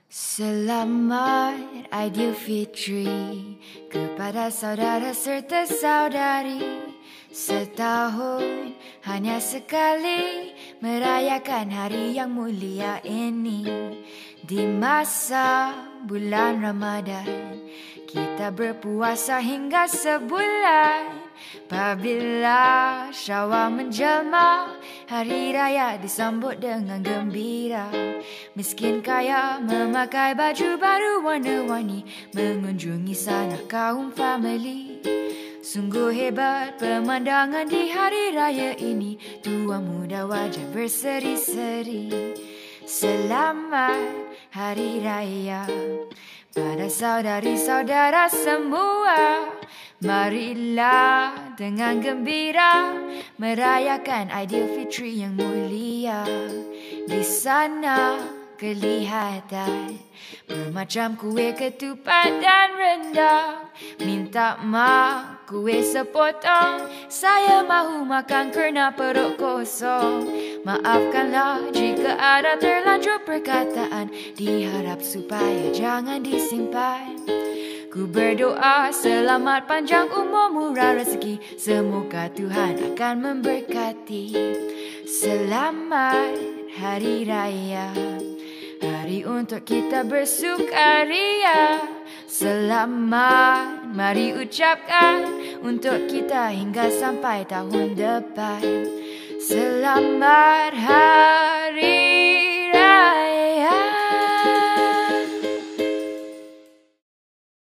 Selamat Aidilfitri kepada saudara serta saudari. Setahun hanya sekali merayakan hari yang mulia ini. Di masa bulan Ramadan kita berpuasa hingga sebulan. Apabila Syawal menjelma, hari raya disambut dengan gembira. Miskin kaya memakai baju baru warna-warni, mengunjungi sanak kaum family. Sungguh hebat pemandangan di hari raya ini, tua muda wajah berseri-seri. Selamat Hari Raya pada saudari-saudara semua. Marilah dengan gembira merayakan Aidilfitri yang mulia. Di sana kelihatan bermacam kuih ketupat dan rendang. Minta mak kuih sepotong, saya mahu makan kerana perut kosong. Maafkanlah jika ada terlanjur perkataan, diharap supaya jangan disimpan. Ku berdoa selamat panjang umur, murah rezeki, semoga Tuhan akan memberkati. Selamat Hari Raya, hari untuk kita bersukaria. Selamat mari ucapkan untuk kita hingga sampai tahun depan. Selamat Hari